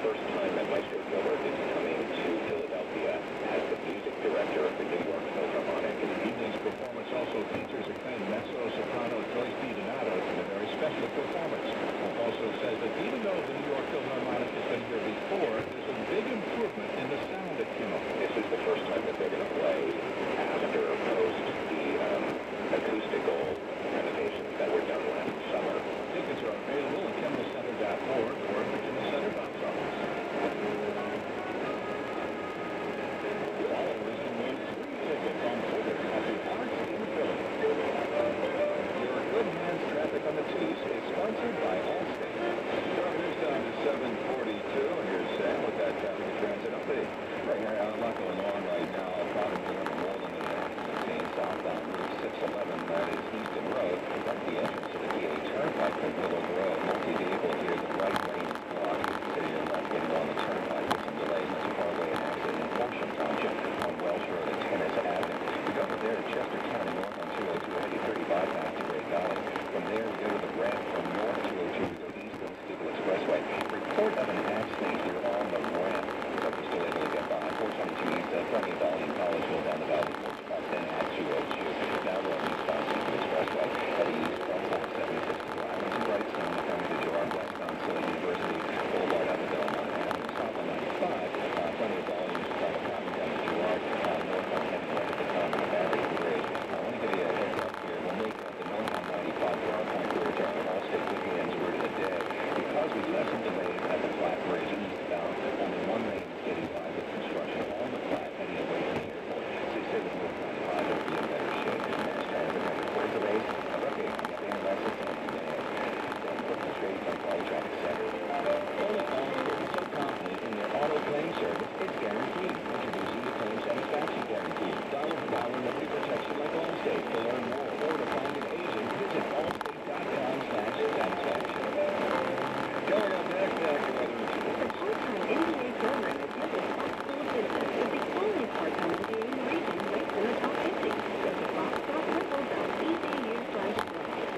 first time that Maestro Gilbert is coming to Philadelphia as the music director of the New York Philharmonic. The evening's performance also features acclaimed mezzo-soprano Joyce DiDonato in a very special performance. Wolf also says that even though the New York Philharmonic has been here before, there's a big improvement in the sound at Kimmel. This is the first time that they're going to play after or post the acoustical renovations that were done last summer. Tickets are available at KimmelCenter.org or Virginia Center box office. Followers can win free tickets on Twitter at the Arts in Philly. Your Good Hands Traffic on the T's is sponsored by Allstate. News time is 7:42, and here's Sam with that traffic and transit update. Right here, a lot going on right now. Problems here on Moreland and southbound Route 611, that is Easton Road. That's the entrance to the PA Turnpike from Willow Grove. Multi-vehicle here, the right lane is blocked. So you're not getting on the turnpike with some delays. That's a Parkway and accident in Horsham Township on Welsh Road at Tennis Avenue. We go over there to Chester County North on 202, heading 35 past to Great Valley. From there, we go to the ramp from North 202 to go east on Schuylkill Expressway. Report of an accident here on the ramp. But we're still able to get by. 422 east, plenty of volume. Collegeville down the valley. Then at 202. Now we're on east on Schuylkill Expressway. Heading east from 476 to Islands and Brightstone, coming to Girard westbound Silly University Boulevard up to Belmont Avenue. South on 95. Plenty of volume. Traffic coming down to Girard. Northbound heading right at the top of the Barry Bridge. I want to give you a heads up here. We'll make the northbound 95 Girard Point Bridge our all-state weekends word of the day. Because we've had some delays at the Flat Bridge eastbound, only one lane is getting by with construction on the flat heading away from the airport. So you say with North 95, it'll be in better shape. And mass transit record for delays. Okay, and that's it. Then put the straight from College Traffic Center. Only owners will be so confident in their auto claim service, it's guaranteed. Introducing the Claim Satisfaction Guarantee. Dollar for dollar, nobody protects you like Allstate. To learn more or to find an agent, visit allstate.com/satisfaction. Going up next, after weather and fuel. The part-time NBA program at Texas Hospital Business is the only part-time MBA in the region ranked in the top 50. Go to fox.ripple.edu/play.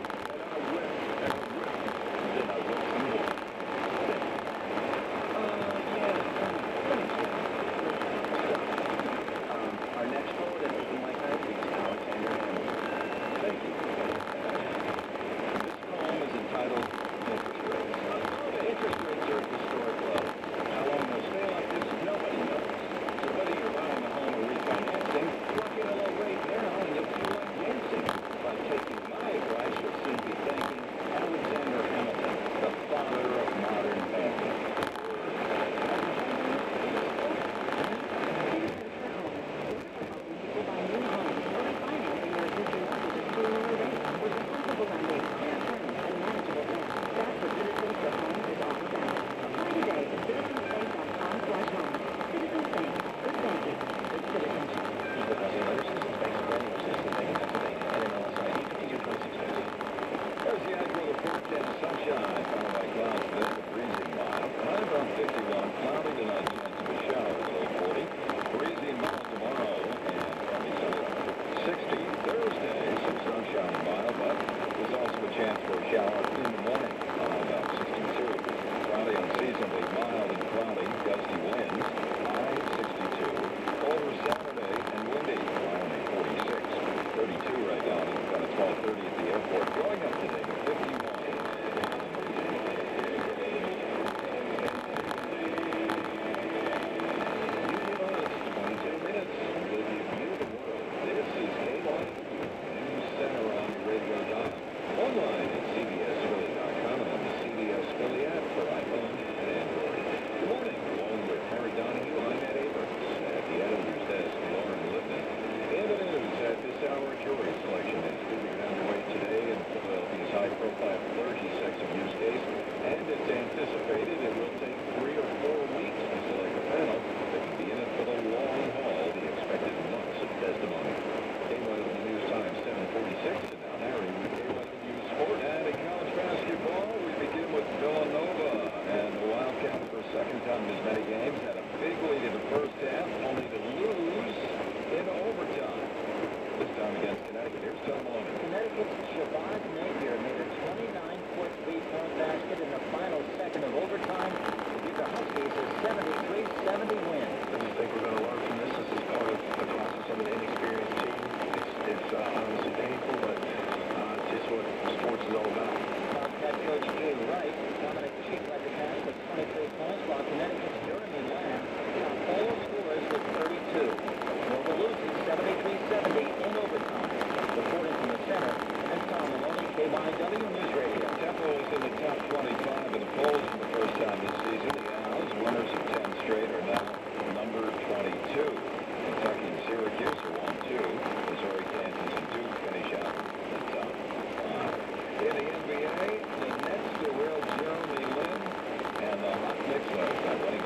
Our next forward at Open Like Night is Allentown and Scranton. Thank you. This poem is entitled Interest Rates. The interest rates are at historic low. How long they'll stay like this, nobody knows. So whether you're buying a home or refinancing, lock in a low rate now and you'll feel like dancing. By taking my advice, you'll soon be thanking Alexander Hamilton, the father of modern banking. 6 left on